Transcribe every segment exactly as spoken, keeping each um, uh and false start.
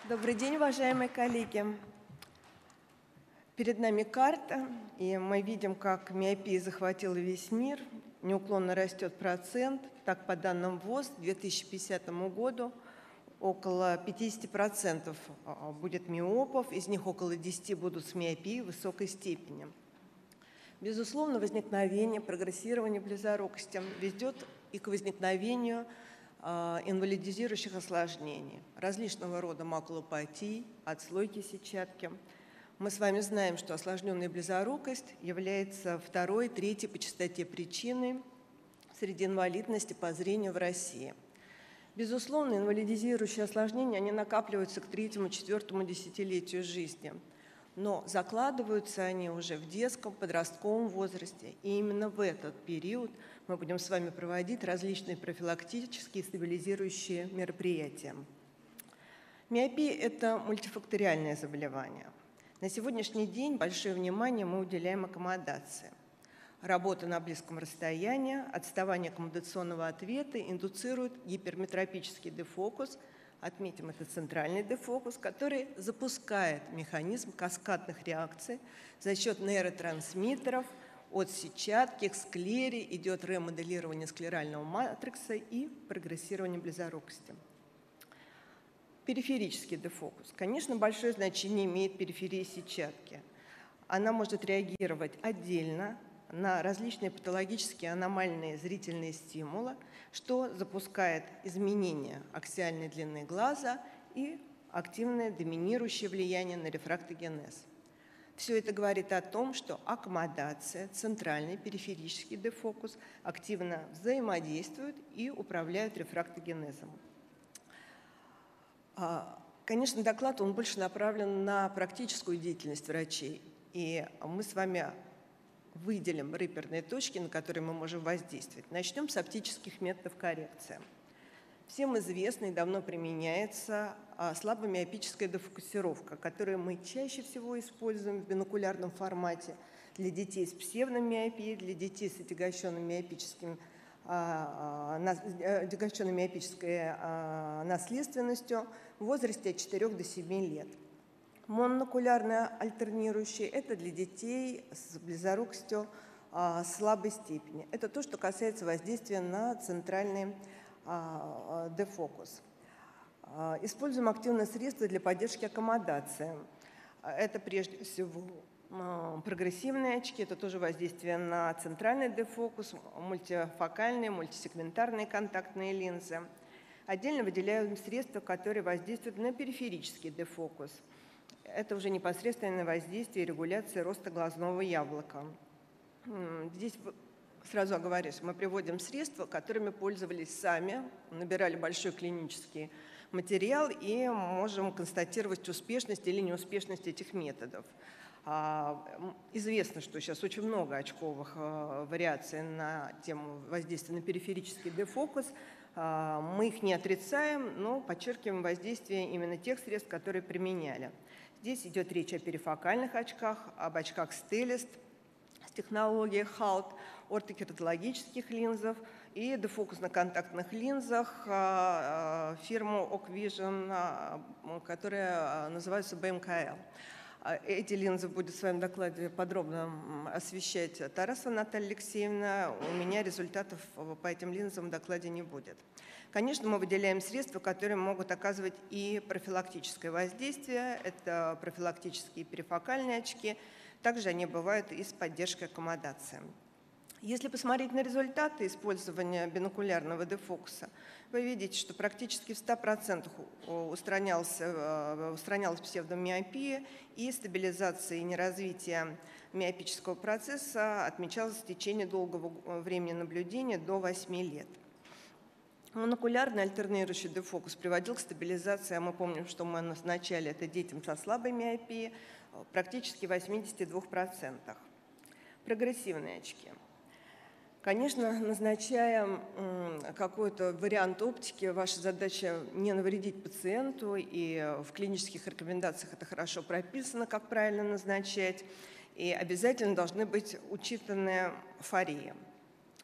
Добрый день, уважаемые коллеги. Перед нами карта, и мы видим, как миопия захватила весь мир. Неуклонно растет процент. Так, по данным ВОЗ, к две тысячи пятидесятому году около пятидесяти процентов будет миопов, из них около десяти будут с миопией высокой степени. Безусловно, возникновение, прогрессирование близорукости ведет и к возникновению инвалидизирующих осложнений, различного рода макулопатий, отслойки сетчатки. Мы с вами знаем, что осложненная близорукость является второй, третьей по частоте причиной среди инвалидности по зрению в России. Безусловно, инвалидизирующие осложнения они накапливаются к третьему, четвертому десятилетию жизни, но закладываются они уже в детском, подростковом возрасте, и именно в этот период мы будем с вами проводить различные профилактические стабилизирующие мероприятия. Миопия – это мультифакториальное заболевание. На сегодняшний день большое внимание мы уделяем аккомодации. Работа на близком расстоянии, отставание аккомодационного ответа индуцирует гиперметропический дефокус. Отметим, это центральный дефокус, который запускает механизм каскадных реакций за счет нейротрансмиттеров. От сетчатки к склере идет ремоделирование склерального матрикса и прогрессирование близорукости. Периферический дефокус. Конечно, большое значение имеет периферия сетчатки. Она может реагировать отдельно на различные патологические аномальные зрительные стимулы, что запускает изменение аксиальной длины глаза и активное доминирующее влияние на рефрактогенез. Все это говорит о том, что аккомодация, центральный периферический дефокус активно взаимодействуют и управляют рефрактогенезом. Конечно, доклад он больше направлен на практическую деятельность врачей, и мы с вами выделим реперные точки, на которые мы можем воздействовать. Начнем с оптических методов коррекции. Всем известна и давно применяется слабомиопическая дефокусировка, которую мы чаще всего используем в бинокулярном формате для детей с псевдомиопией, для детей с отягощенным миопическим, отягощенной миопической наследственностью в возрасте от четырёх до семи лет. Мононокулярная альтернирующая – это для детей с близорукостью а, слабой степени. Это то, что касается воздействия на центральный а, дефокус. А, используем активные средства для поддержки аккомодации. Это прежде всего а, прогрессивные очки, это тоже воздействие на центральный дефокус, мультифокальные, мультисегментарные контактные линзы. Отдельно выделяем средства, которые воздействуют на периферический дефокус. Это уже непосредственное воздействие и регуляция роста глазного яблока. Здесь сразу оговорюсь, мы приводим средства, которыми пользовались сами, набирали большой клинический материал и можем констатировать успешность или неуспешность этих методов. Известно, что сейчас очень много очковых вариаций на тему воздействия на периферический дефокус. Мы их не отрицаем, но подчеркиваем воздействие именно тех средств, которые применяли. Здесь идет речь о перифокальных очках, об очках Stellest с технологией халт, ортокератологических линзах и дефокусно-контактных линзах фирмы Ockvision, которые называются бэ эм ка эл. Эти линзы будет в своем докладе подробно освещать Тарасова Наталья Алексеевна. У меня результатов по этим линзам в докладе не будет. Конечно, мы выделяем средства, которые могут оказывать и профилактическое воздействие. Это профилактические перифокальные очки. Также они бывают и с поддержкой аккомодации. Если посмотреть на результаты использования бинокулярного дефокуса, вы видите, что практически в ста процентах устранялась, устранялась псевдомиопия, и стабилизация и неразвитие миопического процесса отмечалось в течение долгого времени наблюдения до восьми лет. Монокулярный альтернирующий дефокус приводил к стабилизации, а мы помним, что мы назначали это детям со слабой миопией, практически в восьмидесяти двух процентах. Прогрессивные очки. Конечно, назначая какой-то вариант оптики, ваша задача не навредить пациенту, и в клинических рекомендациях это хорошо прописано, как правильно назначать, и обязательно должны быть учитаны фории.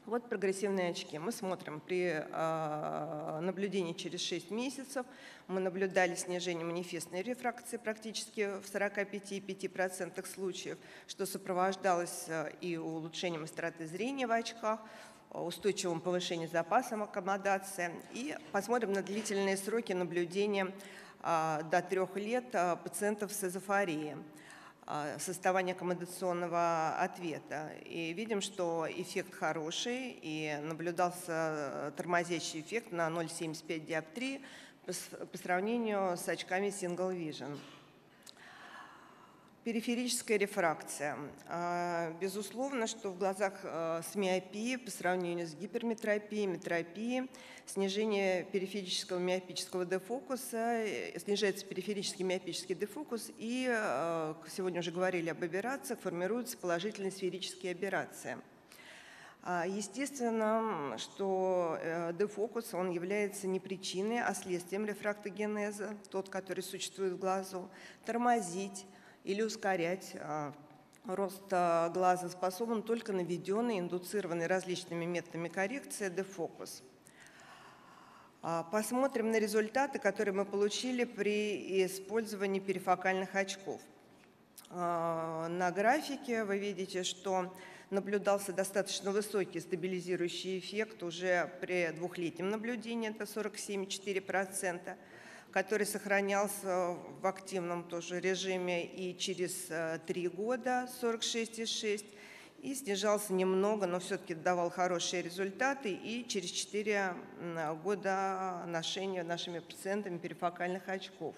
Вот прогрессивные очки. Мы смотрим при э, наблюдении через шесть месяцев. Мы наблюдали снижение манифестной рефракции практически в сорока пяти и пяти процентах случаев, что сопровождалось и улучшением остроты зрения в очках, устойчивым повышением запаса аккомодации. И посмотрим на длительные сроки наблюдения э, до трех лет э, пациентов с эзофорией, составания аккомодационного ответа. И видим, что эффект хороший, и наблюдался тормозящий эффект на ноль целых семьдесят пять сотых диоптрии по сравнению с очками Single Vision. Периферическая рефракция. Безусловно, что в глазах с миопией по сравнению с гиперметропией, метропией, снижение периферического миопического дефокуса, снижается периферический миопический дефокус, и, сегодня уже говорили об аберрациях, формируются положительные сферические аберрации. Естественно, что дефокус, он является не причиной, а следствием рефрактогенеза, тот, который существует в глазу. Тормозить или ускорять рост глаза способен только наведенный, индуцированный различными методами коррекции дефокус. Посмотрим на результаты, которые мы получили при использовании перифокальных очков. На графике вы видите, что наблюдался достаточно высокий стабилизирующий эффект уже при двухлетнем наблюдении, это сорок семь целых четыре десятых процента, который сохранялся в активном тоже режиме и через три года сорок шесть целых шесть десятых, и снижался немного, но все-таки давал хорошие результаты и через четыре года ношения нашими пациентами перифокальных очков.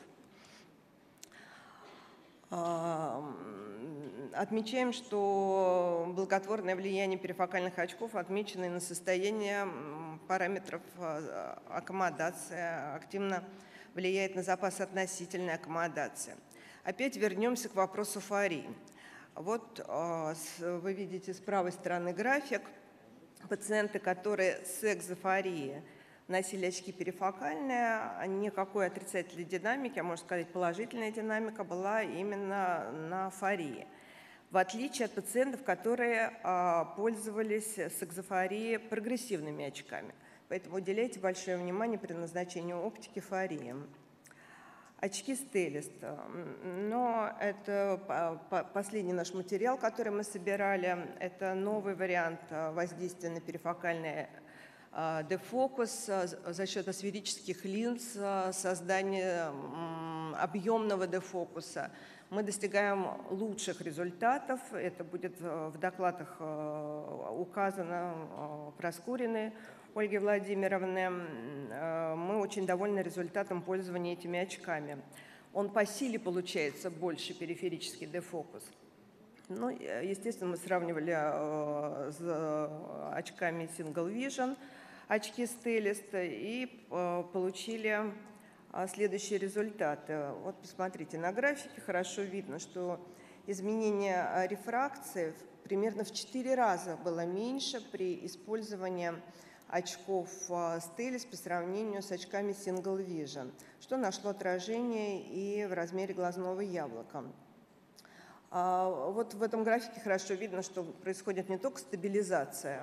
Отмечаем, что благотворное влияние перифокальных очков отмечено и на состояние параметров аккомодации, активно влияет на запас относительной аккомодации. Опять вернемся к вопросу фории. Вот вы видите с правой стороны график. Пациенты, которые с экзофорией носили очки перифокальные, никакой отрицательной динамики, а можно сказать положительная динамика была именно на фории. В отличие от пациентов, которые пользовались с экзофорией прогрессивными очками. Поэтому уделяйте большое внимание при назначении оптики фории. Очки Stellest. Но это последний наш материал, который мы собирали. Это новый вариант воздействия на перифокальный дефокус за счет асферических линз, создания объемного дефокуса. Мы достигаем лучших результатов. Это будет в докладах указано Проскуриной Ольги Владимировны. Мы очень довольны результатом пользования этими очками. Он по силе получается больше, периферический дефокус. Ну, естественно, мы сравнивали с очками Single Vision, очки Stellest, и получили следующие результаты. Вот посмотрите, на графике хорошо видно, что изменение рефракции примерно в четыре раза было меньше при использовании очков Stellest по сравнению с очками Single Vision, что нашло отражение и в размере глазного яблока. Вот в этом графике хорошо видно, что происходит не только стабилизация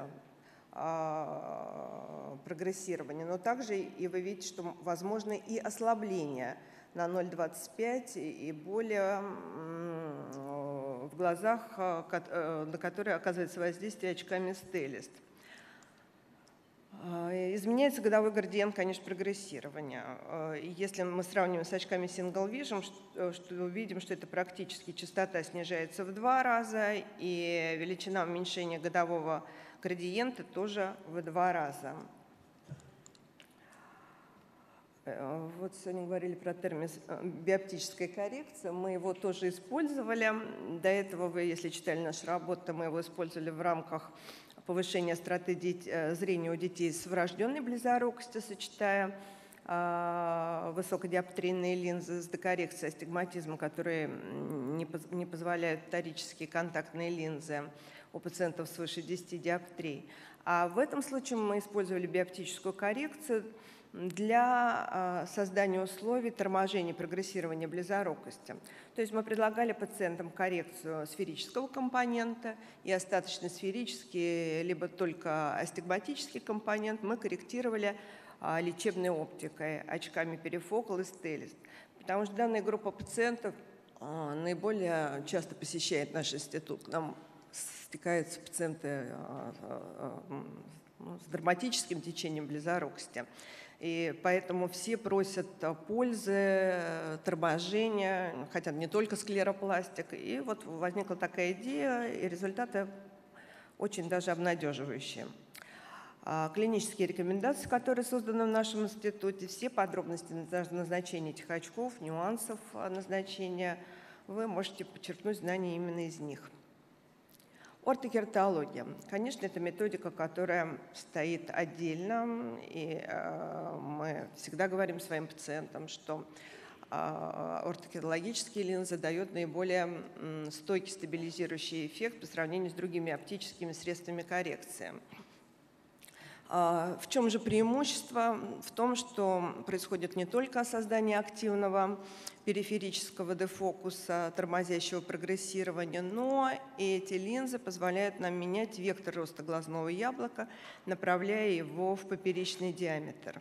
прогрессирования, но также и вы видите, что возможно и ослабление на ноль целых двадцать пять сотых и более в глазах, на которые оказывается воздействие очками Stellest. Изменяется годовой градиент, конечно, прогрессирования. Если мы сравниваем с очками Single Vision, что увидим, что это практически частота снижается в два раза, и величина уменьшения годового градиента тоже в два раза. Вот сегодня говорили про термин биоптическая коррекция. Мы его тоже использовали. До этого вы, если читали нашу работу, мы его использовали в рамках повышения остроты зрения у детей с врожденной близорукостью, сочетая э, высокодиоптрийные линзы с декоррекцией астигматизма, которые не, поз не позволяют вторические контактные линзы у пациентов свыше десяти диоптрий. А в этом случае мы использовали биоптическую коррекцию для создания условий торможения прогрессирования близорукости. То есть мы предлагали пациентам коррекцию сферического компонента и остаточно-сферический, либо только астигматический компонент мы корректировали лечебной оптикой, очками перифокал и стелис. Потому что данная группа пациентов наиболее часто посещает наш институт. К нам стекаются пациенты с драматическим течением близорукости. И поэтому все просят пользы, торможения, хотят не только склеропластик. И вот возникла такая идея, и результаты очень даже обнадеживающие. Клинические рекомендации, которые созданы в нашем институте, все подробности назначения этих очков, нюансов назначения, вы можете почерпнуть знания именно из них. Ортокератология. Конечно, это методика, которая стоит отдельно, и э, мы всегда говорим своим пациентам, что э, ортокератологические линзы дают наиболее э, стойкий стабилизирующий эффект по сравнению с другими оптическими средствами коррекции. В чем же преимущество? В том, что происходит не только создание активного периферического дефокуса, тормозящего прогрессирования, но и эти линзы позволяют нам менять вектор роста глазного яблока, направляя его в поперечный диаметр.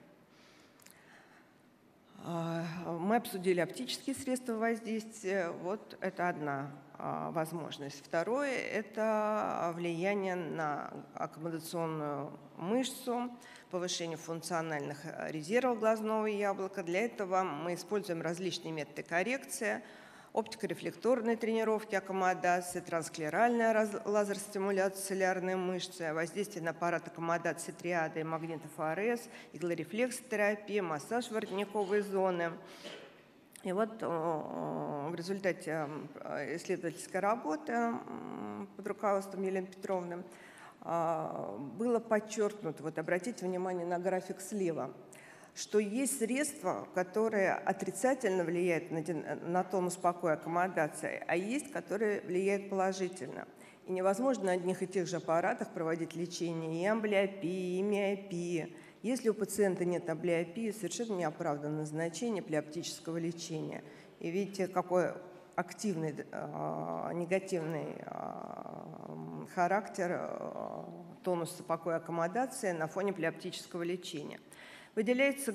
Мы обсудили оптические средства воздействия. Вот это одна возможность. Второе – это влияние на аккомодационную мышцу, повышение функциональных резервов глазного яблока. Для этого мы используем различные методы коррекции: оптикорефлекторные тренировки, аккомодации, трансклеральная лазерстимуляция целлярной мышцы, воздействие на аппарат аккомодации триады и магнитофорез, иглорефлексотерапия, массаж воротниковой зоны. И вот в результате исследовательской работы под руководством Елены Петровны было подчеркнуто, вот обратите внимание на график слева, что есть средства, которые отрицательно влияют на, на тонус покоя аккомодации, а есть, которые влияют положительно. И невозможно на одних и тех же аппаратах проводить лечение и амблиопии, и миопии. Если у пациента нет амблиопии, совершенно неоправданно назначение плеоптического лечения. И видите, какой активный э, негативный э, характер э, тонуса покоя аккомодации на фоне плеоптического лечения. Выделяется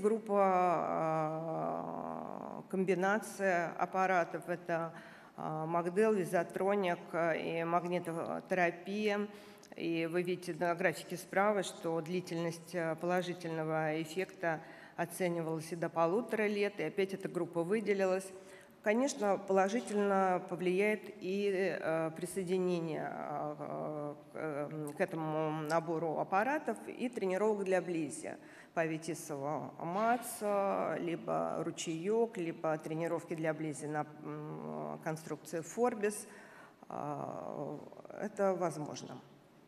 группа э, комбинация аппаратов. Это э, Магдел, Визотроник и магнитотерапия. И вы видите на графике справа, что длительность положительного эффекта оценивалась и до полутора лет, и опять эта группа выделилась. Конечно, положительно повлияет и э, присоединение э, э, к этому набору аппаратов и тренировок для близи. Паветисово МАЦ, либо ручеек, либо тренировки для близи на э, конструкции Форбис. Э, это возможно.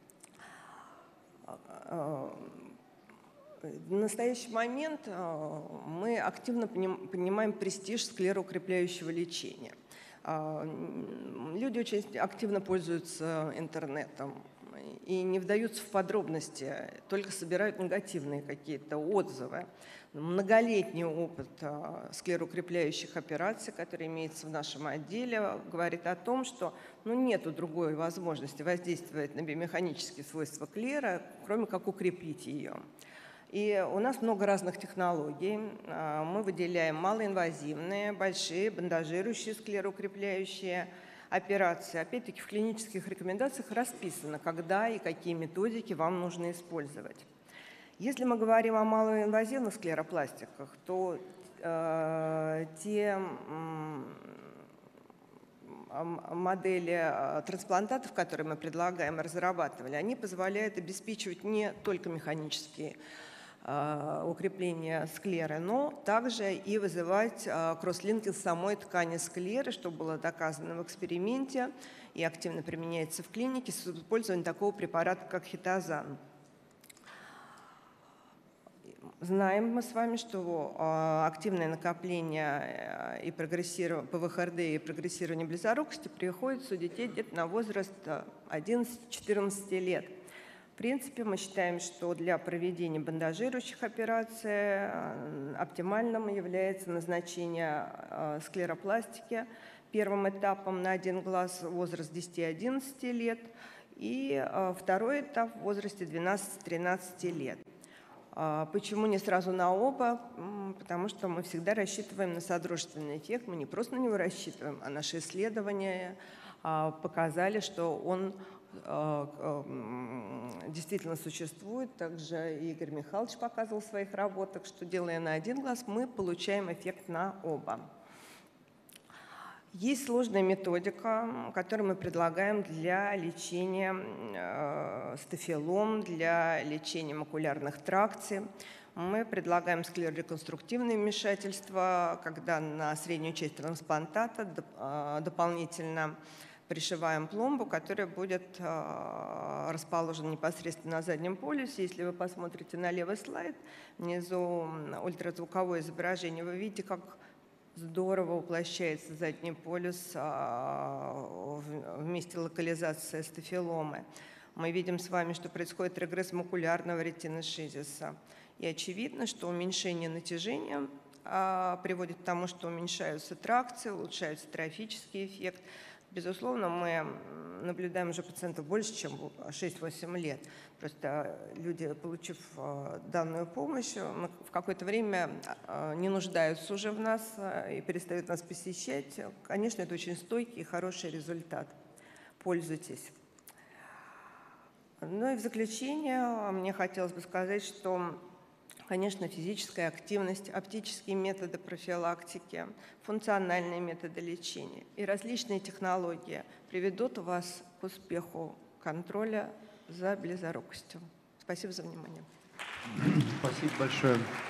В настоящий момент мы активно понимаем престиж склероукрепляющего лечения. Люди очень активно пользуются интернетом и не вдаются в подробности, только собирают негативные какие-то отзывы. Многолетний опыт склероукрепляющих операций, который имеется в нашем отделе, говорит о том, что ну, нет другой возможности воздействовать на биомеханические свойства склеры, кроме как укрепить ее. И у нас много разных технологий. Мы выделяем малоинвазивные, большие, бандажирующие склероукрепляющие операции. Опять-таки в клинических рекомендациях расписано, когда и какие методики вам нужно использовать. Если мы говорим о малоинвазивных склеропластиках, то э, те э, модели э, трансплантатов, которые мы предлагаем и разрабатывали, они позволяют обеспечивать не только механические э, укрепления склеры, но также и вызывать э, кросслинкинг самой ткани склеры, что было доказано в эксперименте и активно применяется в клинике с использованием такого препарата, как хитозан. Знаем мы с вами, что активное накопление и прогрессирование ПВХРД и прогрессирование близорукости приходится у детей где-то на возраст одиннадцати-четырнадцати лет. принципе, мы считаем, что для проведения бандажирующих операций оптимальным является назначение склеропластики первым этапом на один глаз возраст десяти-одиннадцати лет и второй этап в возрасте двенадцати-тринадцати лет. Почему не сразу на оба? Потому что мы всегда рассчитываем на содружественный эффект. Мы не просто на него рассчитываем, а наши исследования показали, что он действительно существует. Также Игорь Михайлович показывал в своих работах, что делая на один глаз, мы получаем эффект на оба. Есть сложная методика, которую мы предлагаем для лечения э, стафилом, для лечения макулярных тракций. Мы предлагаем склерореконструктивные вмешательства, когда на среднюю часть трансплантата доп, э, дополнительно пришиваем пломбу, которая будет э, расположена непосредственно на заднем полюсе. Если вы посмотрите на левый слайд, внизу ультразвуковое изображение, вы видите, как здорово уплощается задний полюс а, в месте локализации стафиломы. Мы видим с вами, что происходит регресс макулярного ретиношизиса. И очевидно, что уменьшение натяжения а, приводит к тому, что уменьшаются тракции, улучшается трофический эффект. Безусловно, мы наблюдаем уже пациентов больше, чем шесть-восемь лет. Просто люди, получив данную помощь, в какое-то время не нуждаются уже в нас и перестают нас посещать. Конечно, это очень стойкий и хороший результат. Пользуйтесь. Ну и в заключение мне хотелось бы сказать, что, конечно, физическая активность, оптические методы профилактики, функциональные методы лечения и различные технологии приведут вас к успеху контроля за близорукостью. Спасибо за внимание. Спасибо большое.